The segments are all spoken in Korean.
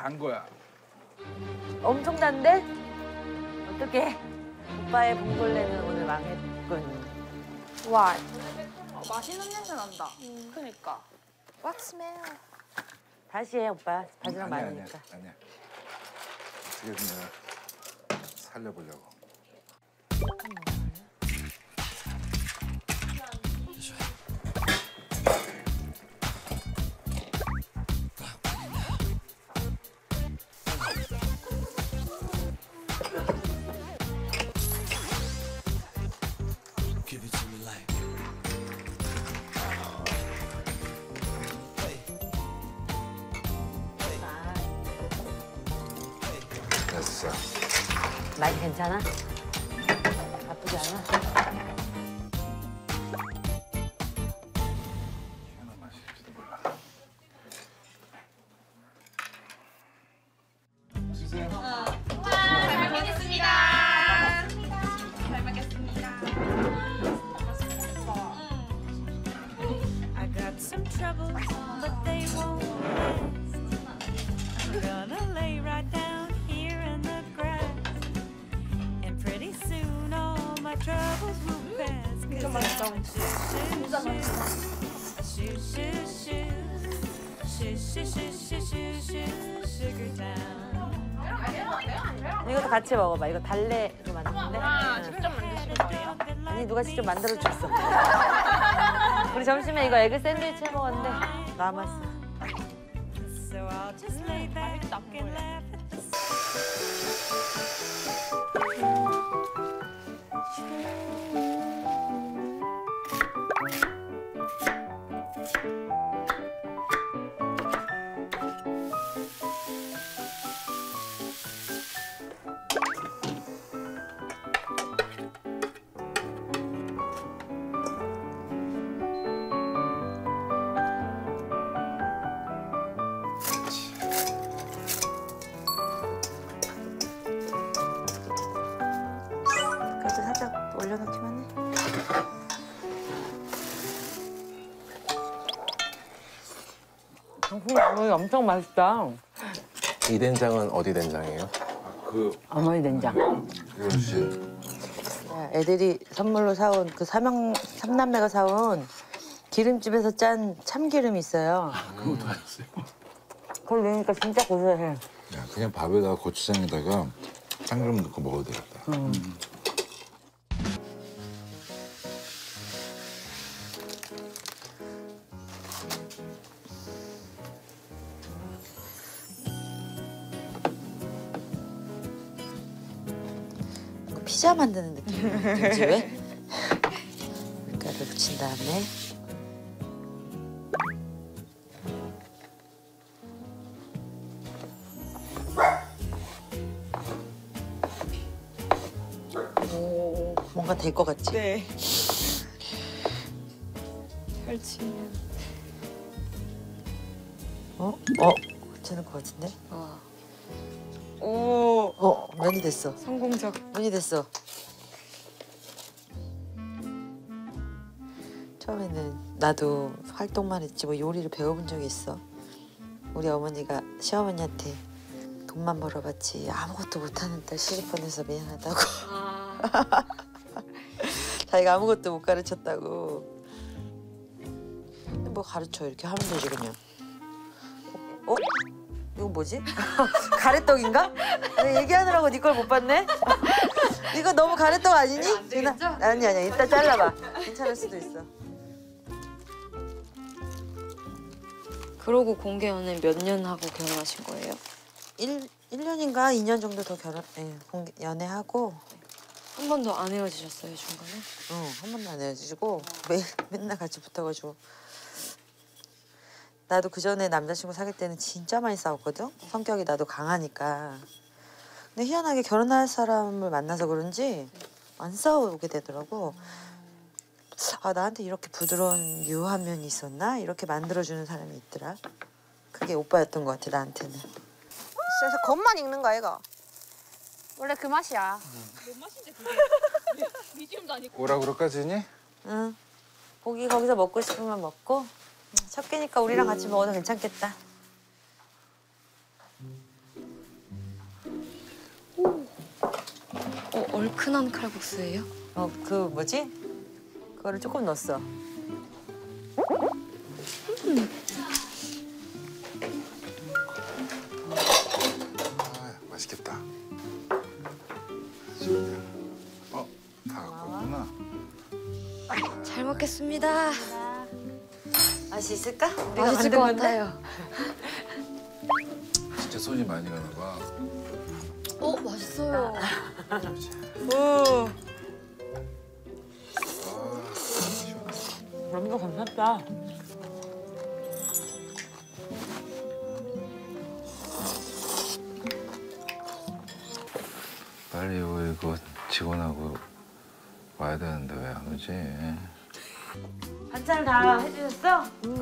단 거야. 엄청 단데? 어떡해. 오빠의 봉골레는 오늘 망했군. 와, 맛있는 냄새 난다. 그니까. What smell? 다시 해, 오빠. 바지락 아니야, 많으니까. 아니야. 어떻게든 내가 살려보려고. 됐어. 맛이 괜찮아? 나쁘지 않아? 희한한 맛일지도 몰라. 주세요. 잘 먹겠습니다. 잘 먹겠습니다. I got some troubles, but they won't last. I'm gonna lay right down here in the grass, and pretty soon all my troubles will pass. 진짜 맛있다. 진짜 맛있다. Sugar town. 이것도 같이 먹어봐. 이거 달래로 만드는데. 아, 응. 직접 만드신 거예요? 아니, 누가 직접 만들어줬어. 우리 점심에 이거 에그 샌드위치 해 먹었는데 남았어. So I'll just lay back and laugh at the 그래도 살짝 올려놓기만 해. 당콩 나물이 엄청 맛있다. 이 된장은 어디 된장이에요? 그 어머니 된장. 그렇지. 애들이 선물로 사온 그 삼남매가 사온 기름집에서 짠 참기름이 있어요. 그것도 알았어요. 그걸 넣으니까 진짜 고소해. 야, 그냥 밥에다가 고추장에다가 참기름 넣고 먹어도 되겠다. 피자 만드는 느낌이지 왜? 밀가루 묻힌 다음에 오, 뭔가 될 것 같지? 네. 펼치면. 괜찮을 것 같은데? 오, 면이 됐어. 성공적. 면이 됐어. 처음에는 나도 활동만 했지 뭐 요리를 배워본 적이 있어. 우리 어머니가 시어머니한테 돈만 벌어봤지 아무것도 못하는 딸 시집 보내서 미안하다고. 자기가 아무것도 못 가르쳤다고. 근데 뭐 가르쳐 이렇게 하면 되지 그냥. 어? 이거 뭐지? 가래떡인가? 내가 얘기하느라고 네 걸 못 봤네? 이거 너무 가래떡 아니니? 안 되겠죠? 아니야. 이따 잘라봐. 괜찮을 수도 있어. 그러고 공개 연애 몇 년 하고 결혼하신 거예요? 1년인가 2년 정도 더 연애하고 한 번도 안 헤어지셨어요, 중간에? 한 번도 안 헤어지고 맨날 같이 붙어가지고 나도 그 전에 남자친구 사귈 때는 진짜 많이 싸웠거든? 성격이 나도 강하니까. 근데 희한하게 결혼할 사람을 만나서 그런지 안 싸우게 되더라고. 아, 나한테 이렇게 부드러운 유한 면이 있었나? 이렇게 만들어주는 사람이 있더라. 그게 오빠였던 것 같아, 나한테는. 그래서 겉만 익는 거야, 이거. 원래 그 맛이야. 오라 그럴까, 지니? 응. 고기 거기서 먹고 싶으면 먹고 첫 끼니까 우리랑 같이 먹어도 괜찮겠다. 얼큰한 칼국수예요? 그 뭐지? 그거를 조금 넣었어. 맛있겠다. 다 갖고 왔구나. 잘 먹겠습니다. 맛이 있을까? 우리가 맛있을 만든 것 건데? 같아요. 진짜 손이 많이 가나 봐. 맛있어요. 오, 시원하다. 너무 괜찮다. 빨리 이거 직원하고 와야 되는데 왜 안 오지? 반찬 다 해주셨어?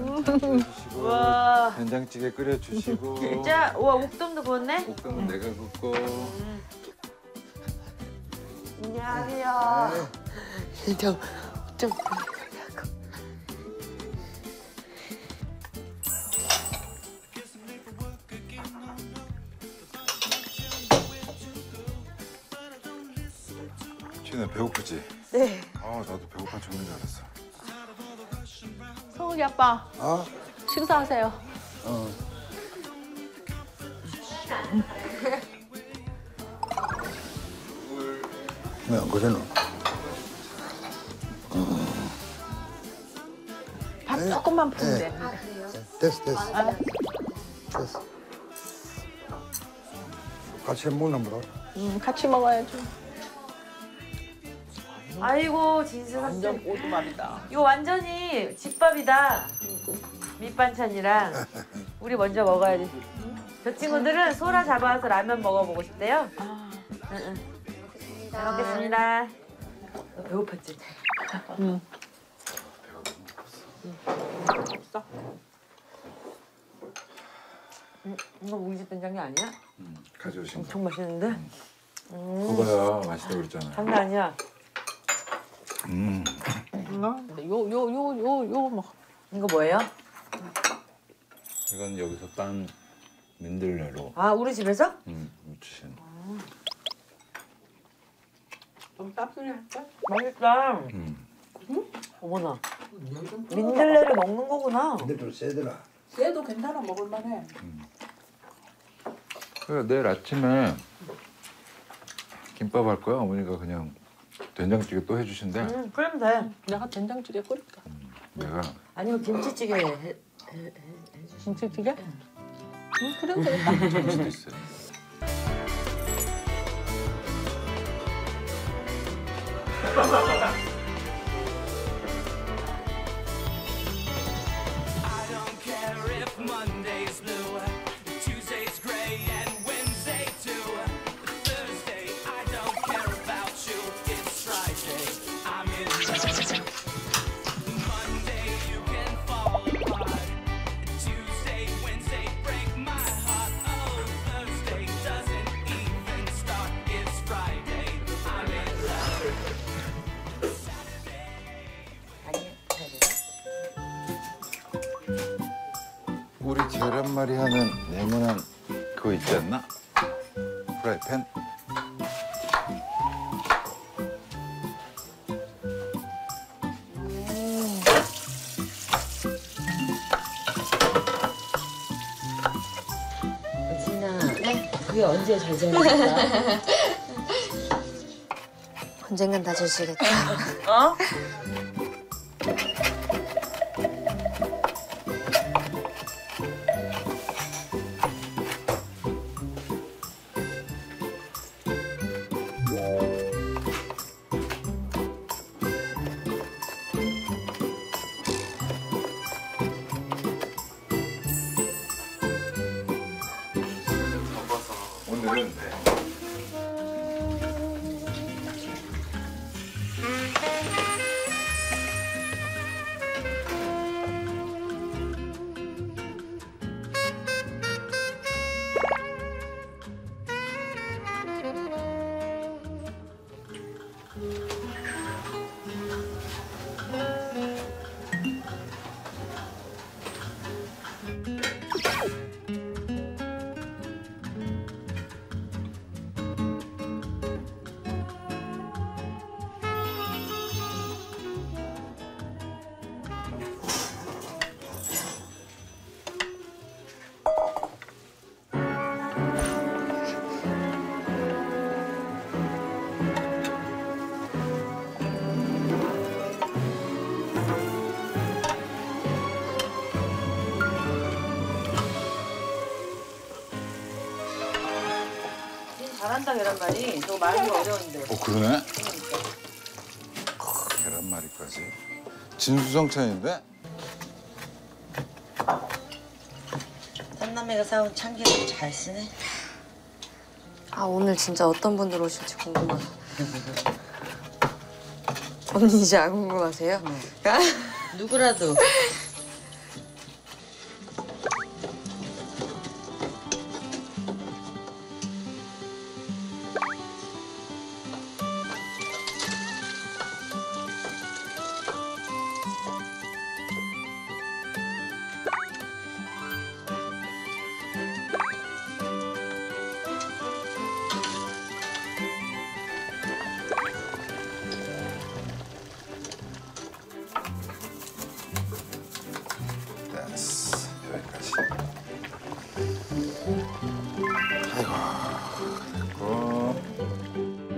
우와. 된장찌개 끓여주시고. 진짜? 우와, 옥돔도 구웠네? 볶음은 내가 굽고. 안녕하세요. 좀 진우야 배고프지? 네. 나도 배고파 죽는 줄 알았어. 성욱이 아빠. 식사하세요. 왜안 그러노? 밥 조금만 푸면 돼. 됐어. 됐어. 같이 먹나 보다. 같이 먹어야죠. 아이고, 진수 완전 삼촌. 오두밥이다. 이거 완전히 집밥이다. 밑반찬이랑. 우리 먼저 먹어야지. 저 친구들은 소라 잡아와서 라면 먹어보고 싶대요. 잘 먹겠습니다. 너 배고팠지? 응. 이거 우리 집 된장이 아니야? 가져오신 거. 엄청 맛있는데? 그거야 맛있다고 그랬잖아. 장난 아니야. 요 뭐. 이거 뭐예요? 이건 여기서 딴 민들레로 아, 우리 집에서? 무치신. 좀 따뜻해 할까? 맛있다. 어머나. 민들레를 먹는 거구나. 근데 좀 세더라. 얘도 괜찮아 먹을만해. 그래 내일 아침에 김밥 할 거야. 어머니가 그냥 된장찌개 또 해주신대. 그러면 돼. 내가 된장찌개 끓일까? 내가 아니면 김치찌개 해. 김치찌개? 응, 그래도 되겠다. 할 수도 있어요. I don't care if Monday's blue, Tuesday's gray, and Wednesday too. Thursday, I don't care about you. It's Friday, I'm in love. Monday, you can fall apart. Tuesday, Wednesday, break my heart. Oh, Thursday doesn't even start. It's Friday, I'm in love. 우리 계란말이 하는 네모난 그거 있지 않나? 프라이팬? 진아. 네? 그게 언제 잘 되는 언젠간 다 주시겠다. 어? 오늘은 잘한다 계란말이. 저거 많이 어려운데. 그러네. 계란말이까지. 진수성찬인데? 삼남매가 사온 참기름 잘 쓰네. 아 오늘 진짜 어떤 분들 오실지 궁금하다. 언니 이제 안 궁금하세요? 누구라도. 됐어. 여기까지. 아이고, 됐고.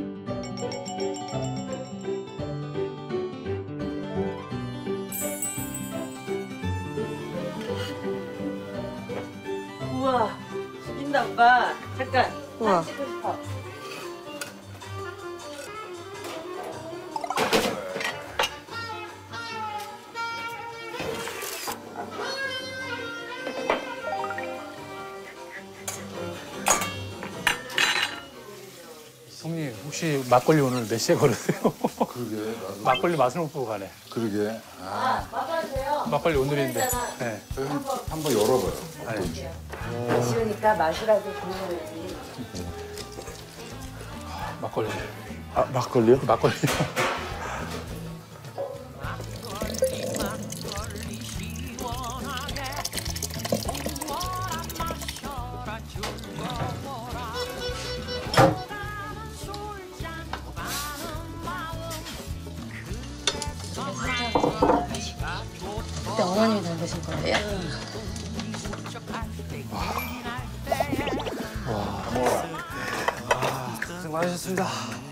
우와, 죽인다 오빠. 잠깐. 우와. 찍고 싶어. 형님 혹시 막걸리 오늘 몇 시에 걸으세요? 그러게, 나도. 막걸리 맛을 못 보고 가네. 그러게. 아, 막걸리 오늘인데. 네. 한번 열어봐요. 아쉬우니까 마시라고 불러야지. 막걸리. 아 막걸리요? 막걸리. 그때 어머님이 담그신 거예요? 고생 많으셨습니다.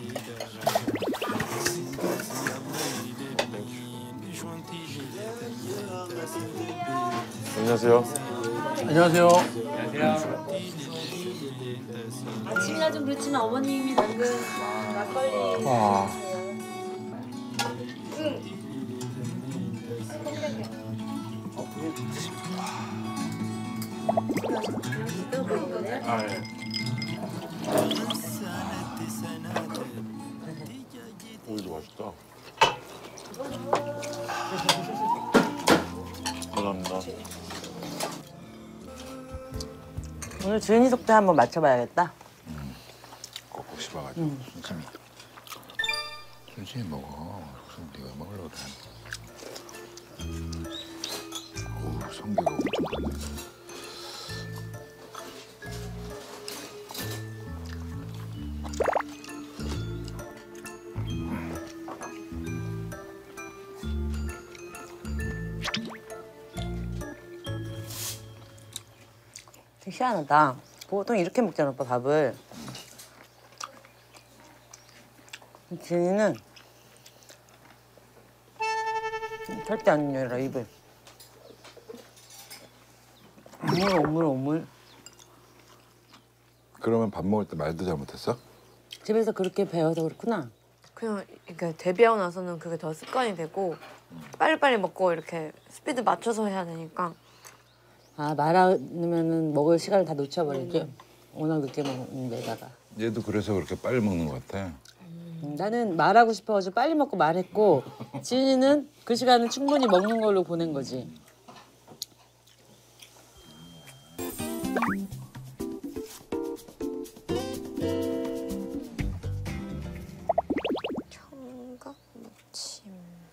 안녕하세요. 안녕하세요. 아침이라 좀 그렇지만 어머님이 담근 막걸리. 와. 아, 예. 오이도 맛있다. 감사합니다. 오늘 주인이 속도 한번 맞춰봐야겠다. 꼭꼭 씹어가지고 순심히. 순심히 먹어. 무슨 네가 먹으려고 그래. 어우, 성게가 엄청 많네. 되게 희한하다. 보통 이렇게 먹잖아, 오빠 밥을. 지은이는 절대 안 열어, 입을. 오물. 그러면 밥 먹을 때 말도 잘못했어? 집에서 그렇게 배워서 그렇구나. 그냥 그러니까 데뷔하고 나서는 그게 더 습관이 되고 빨리빨리 먹고 이렇게 스피드 맞춰서 해야 되니까. 아, 말하면은 먹을 시간을 다 놓쳐버리지. 워낙 늦게 먹는 데다가. 얘도 그래서 그렇게 빨리 먹는 것 같아. 나는 말하고 싶어가지고 빨리 먹고 말했고 지은이는 그 시간을 충분히 먹는 걸로 보낸 거지. 청각 무침.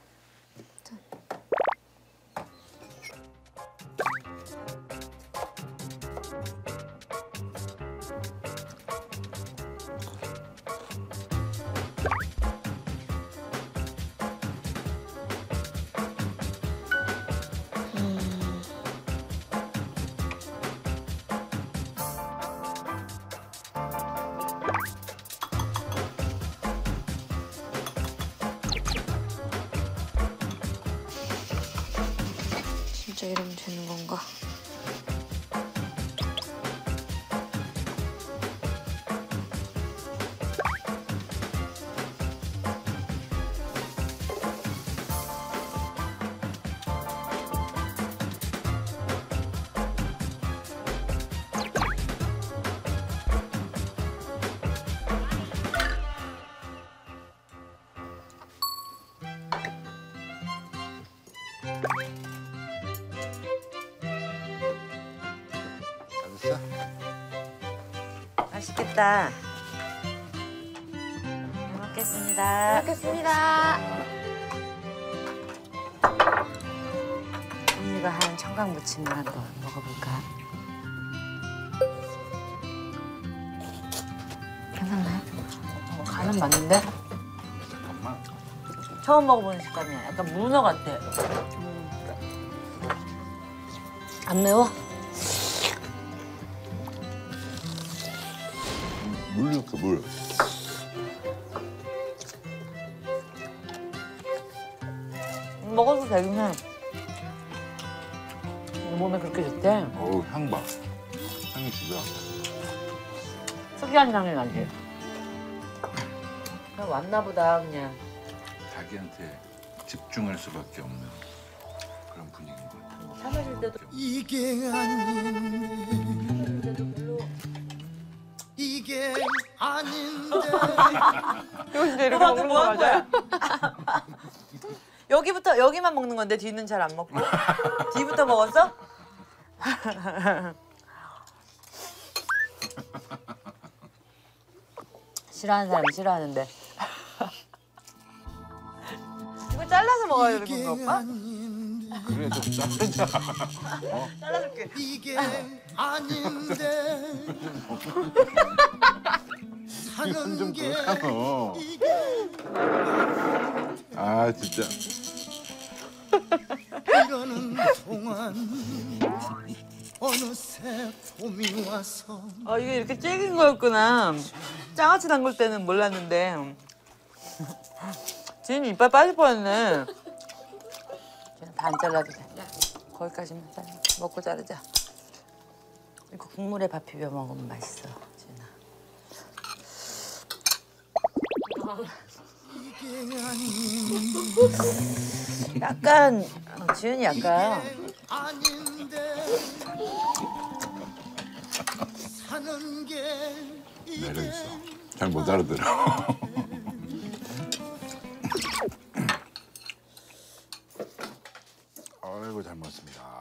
진짜 이러면 되는 건가? 맛있겠다. 잘 먹겠습니다. 잘 먹겠습니다. 언니가 한 청강무침을 한번 먹어볼까? 괜찮나요? 간은 맞는데? 잠깐만. 처음 먹어보는 식감이야. 약간 문어 같아. 안 매워? 물 넣고 물. 먹어도 되긴 해. 몸에 그렇게 좋대. 어우 향 봐. 향이 진짜. 특이한 향이 나지. 그냥 왔나 보다 그냥. 자기한테 집중할 수밖에 없는 그런 분위기인 것 같아. 차 마실 때도 이게 아닌데 이게 아닌데 이거 진짜 이렇게 방금 먹는 거 한 맞아요? 여기부터 여기만 먹는 건데 뒤는 잘 안 먹고. 뒤부터 먹었어? 싫어하는 사람 싫어하는데. 이거 잘라서 먹어야 되는 건가 오빠? 그래 좀 짜자. 잘라줄게. 이게 아닌데 이건 좀 사는 게 그렇잖아. 아 진짜. 이러는 동안 어느새 봄이 와서 아 이게 이렇게 찌긴 거였구나. 장아찌 담글 때는 몰랐는데. 지은이 이빨 빠질 뻔했네. 다 안 잘라도 돼. 거기까지만 잘라. 먹고 자르자. 이거 국물에 밥 비벼 먹으면 맛있어, 지은아. 이게 아닌데 약간 지은이 약간 아닌데 사는 게 매력 있어. 잘 못 알아들어. 아이고 잘 먹었습니다.